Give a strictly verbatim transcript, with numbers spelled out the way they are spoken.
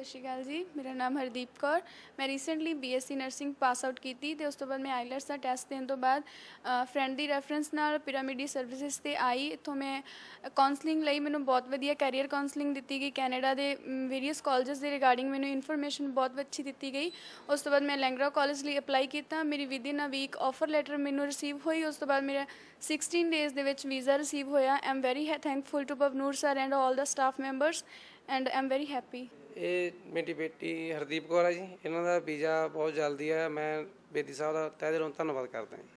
ਸਤਿ ਸ਼੍ਰੀ ਅਕਾਲ ਜੀ, ਮੇਰਾ ਨਾਮ ਹਰਦੀਪ ਕੌਰ। ਮੈਂ recently B S C nursing pass out ਕੀਤੀ ਅਤੇ ਉਸ ਤੋਂ ਬਾਅਦ ਮੈਂ ਆਈਲੈਟਸ ਦਾ ਟੈਸਟ ਦੇਣ ਤੋਂ ਬਾਅਦ ਫਰੈਂਡ ਦੀ ਰੈਫਰੈਂਸ ਨਾਲ ਪਿਰਾਮਿਡ ਸਰਵਿਸਿਜ਼ 'ਤੇ ਆਈ। ਇੱਥੋਂ ਮੈਂ ਕਾਉਂਸਲਿੰਗ ਲਈ ਮੈਨੂੰ ਬਹੁਤ ਵਧੀਆ ਕੈਰੀਅਰ ਕਾਉਂਸਲਿੰਗ ਦਿੱਤੀ ਗਈ। ਕੈਨੇਡਾ ਦੇ ਵੇਰੀਅਸ ਕਾਲਜਸ ਦੇ ਰਿਗਾਰਡਿੰਗ ਮੈਨੂੰ ਇਨਫੋਰਮੇਸ਼ਨ ਬਹੁਤ ਅੱਛੀ ਦਿੱਤੀ ਗਈ। ਉਸ ਤੋਂ ਬਾਅਦ ਮੈਂ ਲੈਂਗਰਾ ਕਾਲਜ ਲਈ ਅਪਲਾਈ ਕੀਤਾ। ਮੇਰੀ within a week offer letter ਮੈਨੂੰ ਰਿਸੀਵ ਹੋਈ। ਉਸ ਤੋਂ ਬਾਅਦ ਮੇਰਾ ਸਿਕਸਟੀਨ ਡੇਜ਼ ਦੇ ਵਿੱਚ ਵੀਜ਼ਾ ਰਿਸੀਵ ਹੋਇਆ। I am very thankful to Bhavnoor sir and all the staff members and I am very happy. ਇਹ ਮੇਰੀ ਬੇਟੀ ਹਰਦੀਪ ਕੌਰ ਹੈ ਜੀ। ਇਹਨਾਂ ਦਾ ਵੀਜ਼ਾ ਬਹੁਤ ਜਲਦੀ ਆਇਆ। ਮੈਂ ਬੇਦੀ ਸਾਹਿਬ ਦਾ ਤਹਿ ਦਿਲੋਂ ਧੰਨਵਾਦ ਕਰਦਾ ਜੀ।